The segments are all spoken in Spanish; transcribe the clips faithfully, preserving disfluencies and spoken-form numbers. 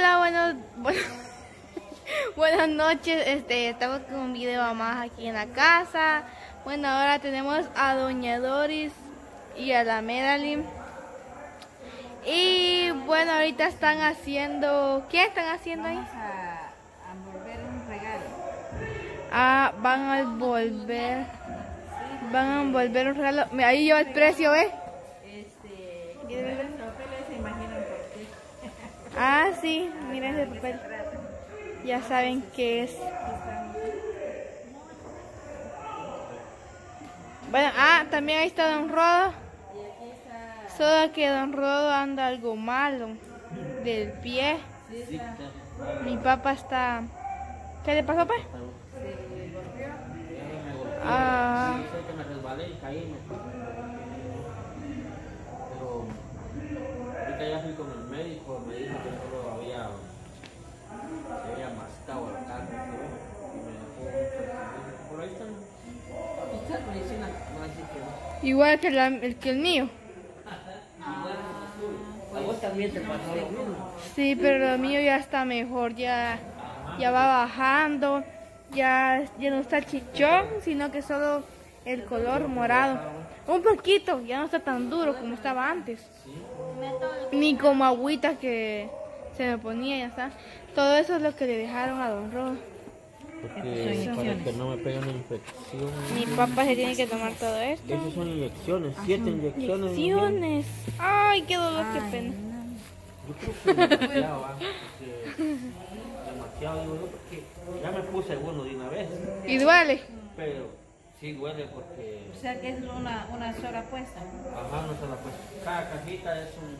Hola, buenos, bueno, buenas noches. Este, estamos con un video más aquí en la casa. Bueno, ahora tenemos a Doña Doris y a la Medalyn. Y bueno, ahorita están haciendo... ¿Qué están haciendo ahí? Vamos a, a envolver un regalo. Ah, van a envolver... Van a envolver un regalo. Mira, ahí lleva el precio, ¿eh? Este, miren los papeles, se imaginan por qué. Ah, sí, miren ese papel. Ya saben qué es. Bueno, ah, también ahí está Don Rodo. Solo que Don Rodo anda algo malo del pie. Mi papá está... ¿Qué le pasó, pues? Ah... me resbalé y caí. Pero ahorita ya fui con el médico, me dijo que solo había, se había mascado la carne y me dejó por ahí están, aquí está la medicina, no así que no. Igual que, la, el, que el mío. A vos también te pasó lo mismo. Sí, pero lo mío ya está mejor, ya, ya va bajando, ya, ya no está chichón, sino que solo el color morado. Un poquito, ya no está tan duro como estaba antes. Ni como agüita que se me ponía, ya está. Todo eso es lo que le dejaron a Don Rodo. Porque para que no me pegue una infección. Mi papá se tiene que tomar todo esto. Esas son inyecciones, siete inyecciones. Inyecciones. Ay, qué dolor, qué pena. Yo creo que demasiado, ¿ah? Porque demasiado, digo yo, porque ya me puse uno de una vez. ¿Y duele? Pero sí duele porque... O sea que es una, una sola puesta. Ajá, no se la puesta. Cada cajita es un...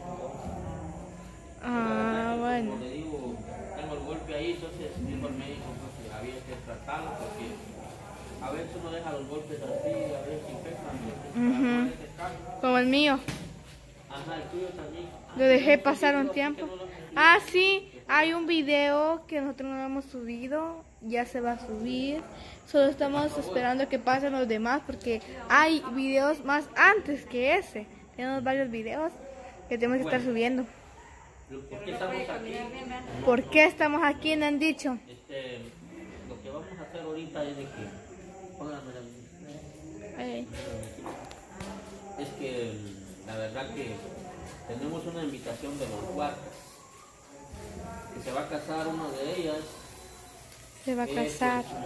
Ah, bueno. Como le digo, tengo el golpe ahí, entonces dijo el médico que había que tratarlo porque a veces uno deja los golpes así, a veces se infectan. Uh-huh. Como el mío. Ajá, el tuyo también. Lo dejé pasar un tiempo. Ah, sí, hay un video que nosotros no hemos subido, ya se va a subir. Solo estamos esperando que pasen los demás porque hay videos más antes que ese. Tenemos varios videos que tenemos que estar subiendo. ¿Por qué estamos aquí? ¿Por qué estamos aquí? ¿No han dicho? Este, lo que vamos a hacer ahorita es de que, póngame la Ay. es que la verdad que tenemos una invitación de los guardas, que se va a casar una de ellas. Se va a Eh, casar. pues,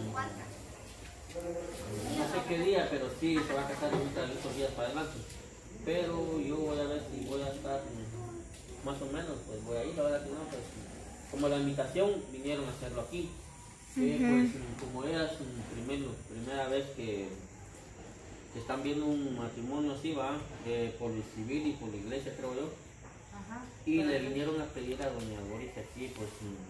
mm, no sé qué día, pero sí se va a casar ahorita de estos días para adelante. Pero yo voy a ver si voy a estar mm, más o menos, pues voy a ir, la verdad que no, pues como la invitación vinieron a hacerlo aquí. Eh, Uh-huh. pues como era su primer, primera vez que, que están viendo un matrimonio así, va, eh, por el civil y por la iglesia, creo yo. Ajá. Y le vinieron a pedir a doña Doris aquí, pues,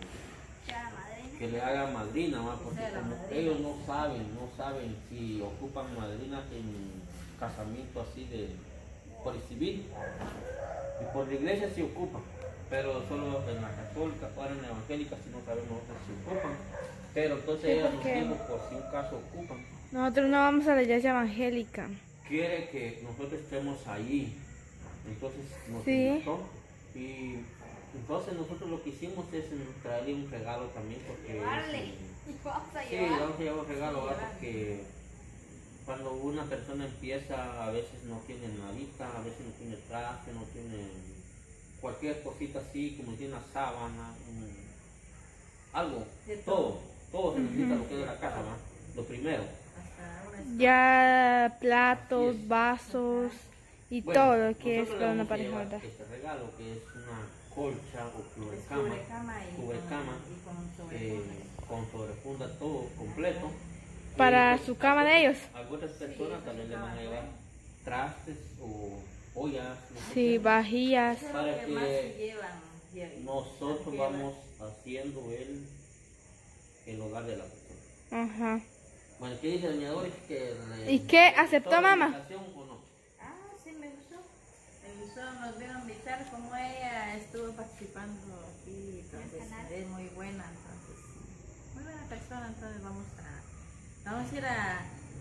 mm, que le haga madrina, ¿va? Porque como ellos no saben, no saben si ocupan madrinas en casamiento así de por el civil. Y por la iglesia sí ocupan, pero solo en la católica, ahora en la evangélica sí no sabemos nosotros si ocupan. Pero entonces Sí, ella nos porque dijo, por si un caso ocupan. nosotros no vamos a la iglesia evangélica. Quiere que nosotros estemos ahí. Entonces nos Sí. invitó. Y entonces nosotros lo que hicimos es traerle un regalo también porque... Llevarle. Vamos a sí, vamos a llevar un regalo, ¿verdad? Porque cuando una persona empieza a veces no tiene nadita, a veces no tiene traste, no tiene cualquier cosita así, como tiene una sábana, un, algo, De todo, todo. todo se necesita lo que es de la casa, ¿verdad? Lo primero. Hasta una Ya platos, vasos y Bueno, todo lo que es nosotros para le una vamos a pareja, llevar ¿verdad? este regalo que es una colcha o cubrecama, cubrecama y cubrecama, con, y con eh, sobrefunda. con sobrefunda todo completo. Para Eh, pues, su cama de ellos. algunas personas también le van a llevar trastes o ollas, no sé Sí, qué, vajillas. Eso es para lo que más se que llevan. Jerry. nosotros Las vamos haciendo el, el hogar de la persona. Ajá. Bueno, ¿qué dice doña Doris? Que le- ¿Y qué? ¿Aceptó, ¿toda la mamá? invitación o no? Ah, sí, me gustó. Me gustó, nos vieron invitar como ella estuvo participando aquí, entonces es muy buena, entonces, muy buena persona, entonces vamos a, vamos a ir a,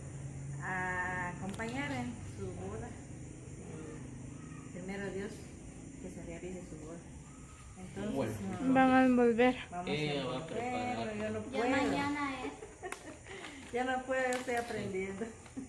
a acompañar en su boda. Y primero Dios, que se realice su boda. Entonces, Bueno. no- Van a resolver. Vamos Ella va a a preparar. resolverlo, yo no Ya puedo. mañana es. Ya no puedo, estoy aprendiendo.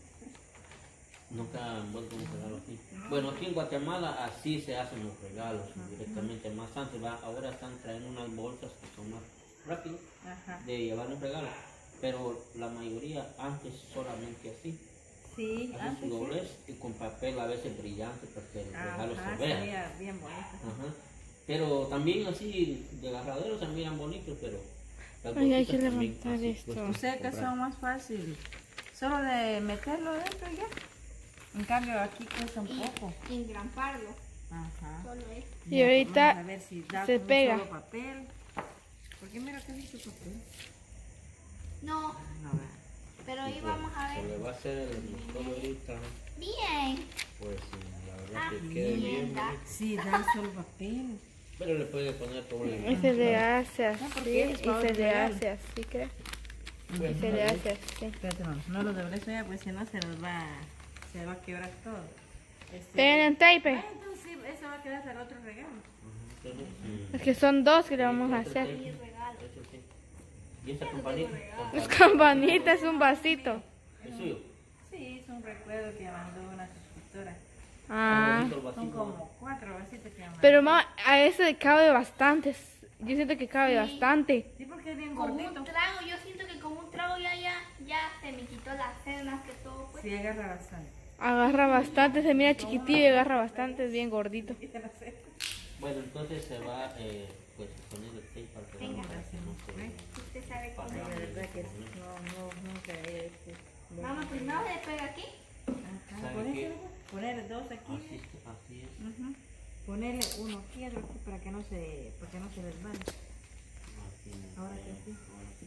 Nunca han vuelto un regalo así. Bueno, aquí en Guatemala así se hacen los regalos directamente. Más antes, va, ahora están trayendo unas bolsas que son más rápidas Ajá. de llevar un regalo. Pero la mayoría antes solamente así. Sí, Así antes su sí. doblez y con papel a veces brillante para que el regalo Ajá, se vea. sería bien bonito. Ajá. Pero también así de agarraderos se miran bonitos, pero las Ay, hay bolsitas que también levantar así esto. cuestan O sea que comprar. son más fácil. Solo de meterlo dentro y ya. En cambio aquí cuesta un poco. Y engramparlo. Ajá. Solo es. Y Ya, ahorita vamos a ver si da se con un pega. solo papel. Porque mira que dice papel. No, No, vea. pero Y ahí pues, vamos a se le ver. va a hacer el mostrador ahorita, Bien. pues la verdad Ah, que quede bien bien, da. bonito. Sí, da solo papel. Pero le puede poner doble. Y se le hace así, porque es y para se otro le regalo. hace así, creo. Y Bueno, se le hace así. Espérate, no, no lo doblez ya, pues si no se nos va, se va a quebrar todo. Este, Peguen en tape. ah, entonces sí, eso va a quedar para el otro regalo. Entonces, mm, Es que son dos que le vamos a hacer. Y regalo. eso sí. Y esa campanita. Es campanita, es un vasito. ¿Es suyo? Sí, es un recuerdo que mandó una suscriptora. Ah. Bonito el Son vasito. como cuatro vasitos que mandó. Pero mamá, a ese cabe bastantes. Yo siento que cabe Sí. bastante. Sí, porque es bien Con gordito. un trago, yo siento que con un trago ya, ya, ya se me quitó las cenas que todo pues. Sí, agarra bastante. Agarra bastante, se mira chiquitillo y agarra bastante, es bien gordito. Y te lo sé. Bueno, entonces se va eh, pues a poner el tape para que Venga. no se no Usted sabe cómo. De verdad que no, no, nunca he hecho. Mamá, primero le pega aquí. Ajá, ¿Sabe poner, qué? poner dos se- aquí. Así, es- así es. Ujú. Ponerle uno aquí, otro aquí para que no se, para que no se desvane. Así, Ahora que sí. ahora sí.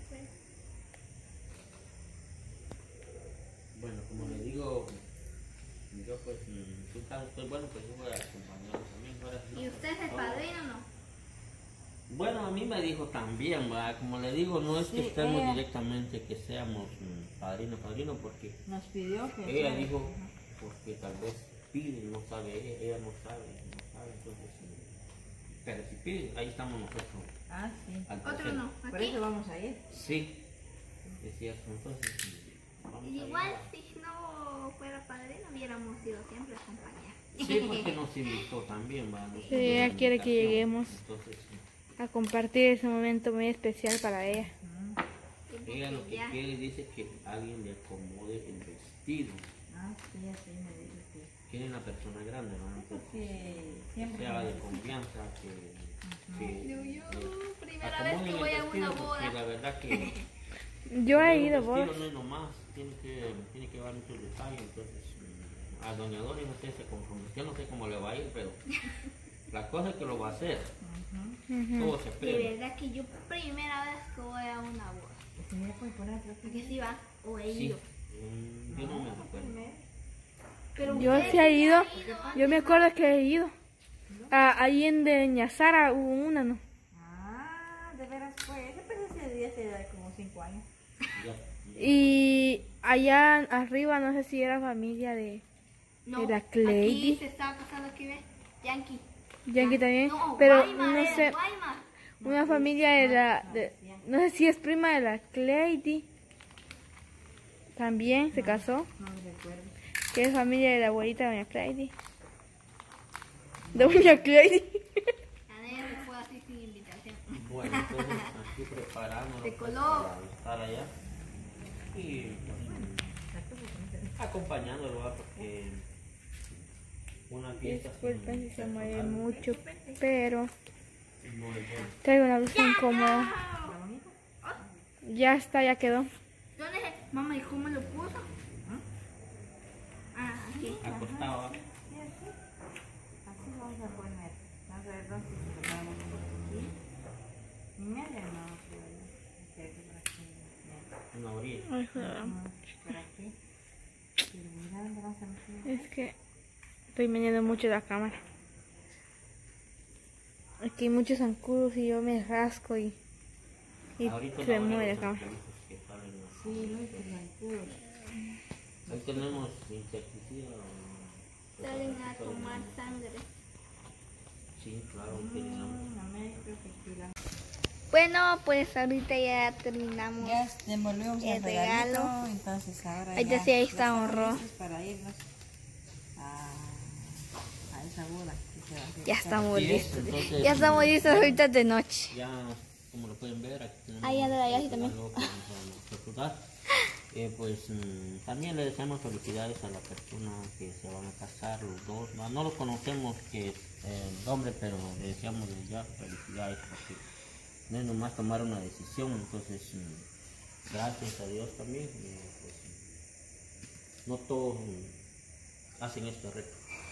Bueno, como le digo, yo pues, mm, si está- estoy bueno, pues yo voy a acompañarlos también. Ahora sí, ¿Y no, usted es el ahora- padrino o no? Bueno, a mí me dijo también, ¿va? Como le digo, no es que Sí, estemos ella- directamente que seamos mm, padrino, padrino, porque Nos pidió que... ella fuera. dijo, porque tal vez pide, no sabe, ella, ella no sabe, no sabe, entonces, mm, pero si pide, ahí estamos nosotros. Ah, sí. Al Otro tercero. no. Por Aquí. eso vamos a ir. Sí, es cierto, entonces, mm, vamos a ir. Igual si no fuera padrino hubiéramos ido siempre a acompañar. Sí, porque nos invitó también, ¿va? Nos Sí, dio ella la quiere que invitación, lleguemos. Entonces, A compartir ese momento muy especial para ella. ella lo que Ya. quiere dice que alguien le acomode el vestido. Ah, sí, así me dijo que... Tiene una persona grande, ¿no? Entonces, Que que siempre... sea de confianza, que, que, Yo, yo, que primera vez acomoden que el voy a una vestido, porque boda. la verdad que Yo he el ido, vestido vos. no es nomás, tiene que, tiene que llevar muchos detalles, entonces mm, a doña Dori no sé, se comprometió, no sé cómo le va a ir, pero la cosa es que lo va a hacer, Ujú. todo se De espera. verdad que yo primera vez que voy a una boda. Se me puede poner atrás. Porque si va o he Sí, ido. mm, yo no me recuerdo. Pero Yo ustedes sí he sí ido. han ido. Yo me acuerdo que he ido. Ah, ahí en de Ñazara hubo una, ¿no? Ah, de veras fue. Ese pues ese día se da como cinco años. Ya, Y allá arriba no sé si era familia de No, ¿Era Cleidy? aquí se estaba casando aquí, ¿ves? Yankee. Yankee también. No, Pero Guaymas, no era sé, Guaymas. una familia de la... de- no sé si es prima de la Cleidy. También se casó. No me recuerdo. Que es familia de la abuelita de doña Cleidy. De doña Cleidy. A nadie se fue así sin invitación. bueno, entonces aquí preparándonos De pues, color. para estar allá y pues, acompañándolo, ¿va? Porque una fiesta sin Disculpen si se personal mueve mucho, pero no es bueno. traigo una blusa incómoda. ¿Está bonito? Ya está, ya quedó. ¿Dónde es? Mamá, ¿y cómo lo puso? Ah, aquí. Acostado, ¿va? Sí, así. Así vamos a poner. Vamos a ver dónde se lo vamos a poner aquí. Media no, creo yo. Aquí, por aquí. Media. Una orilla. Ay, joder. Ujú, por aquí. Y mirando, vamos a meter. Es que estoy meneando mucho la cámara. Aquí hay muchos zancudos y yo me rasco y, y Ahorita se no mueve la habrá cámara. los que salen así. Sí, no es que zancudos. Ahí tenemos insecticida. o- Salen a tomar sangre. Sí, claro, tenemos. Mm, no me creo que aquí la... Bueno, pues ahorita ya terminamos. Ya devolvimos el, El regalito, regalo. entonces ahora Ahorita ya sí, ahí está estamos honró. listos para irnos a, a esa boda. que se va a hacer. Ya estamos Así es, listos. entonces, Ya estamos listos ahorita de noche. Ya, como lo pueden ver, aquí tenemos Ah, ya de la viaje el también. regalo que nos vamos a recordar. Eh, pues mm, también le deseamos felicidades a la persona que se van a casar, los dos. No, no los conocemos que es eh, el hombre, pero le deseamos desde ya felicidades porque no es nomás tomar una decisión. Entonces, mm, gracias a Dios también. eh, pues, no todos mm, hacen este reto.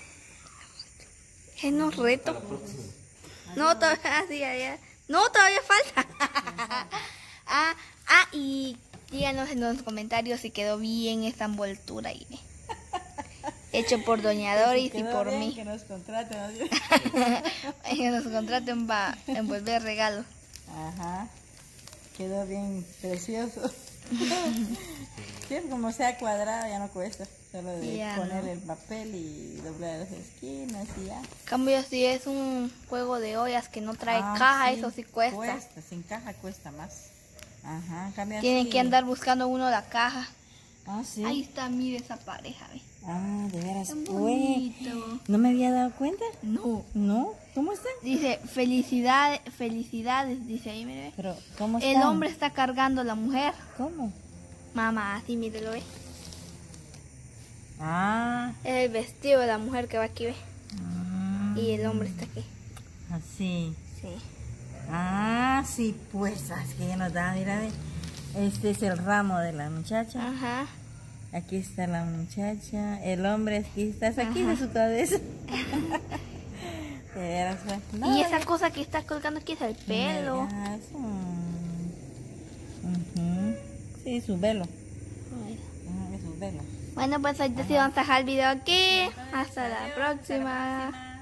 Es un Hasta reto. la próxima. No, todavía, sí, ya, ya. No, todavía falta. ah, ah, y díganos en los comentarios si quedó bien esta envoltura ahí. Hecho por Doña Doris Si y quedó por bien, mí. que nos contraten. ¿no? Que nos contraten para envolver regalos. Ajá, quedó bien precioso. Sí, como sea cuadrado ya no cuesta, solo de Ya, poner ¿no? el papel y doblar las esquinas y ya. En cambio, si es un juego de ollas que no trae Ah, caja, sí, eso sí cuesta. Cuesta, sin caja cuesta más. Ajá, cambia Tienen así. que andar buscando uno la caja. Ah, sí. Ahí está, mire esa pareja, ¿ve? Ah, de veras. Qué Ué, bonito. ¿no me había dado cuenta? No. ¿No? ¿Cómo están? Dice, felicidades, felicidades, dice ahí, mire. ve. Pero, ¿cómo están? El hombre está cargando a la mujer. ¿Cómo? Mamá, así mírelo, ve. Ah, El vestido de la mujer que va aquí, ve. ah, Y el hombre está aquí. así. Sí. Ah, sí, pues, es que ya nos da, mira, ve. Este es el ramo de la muchacha. Ajá. Aquí está la muchacha. El hombre aquí está aquí Ajá. de su cabeza. De veras, pues, no, Y esa cosa que está colgando aquí es el pelo. ah, es un- Ujú. Sí, su velo. Ujú, es su velo. Bueno, pues ahorita sí vamos a dejar el video aquí. Hasta la próxima.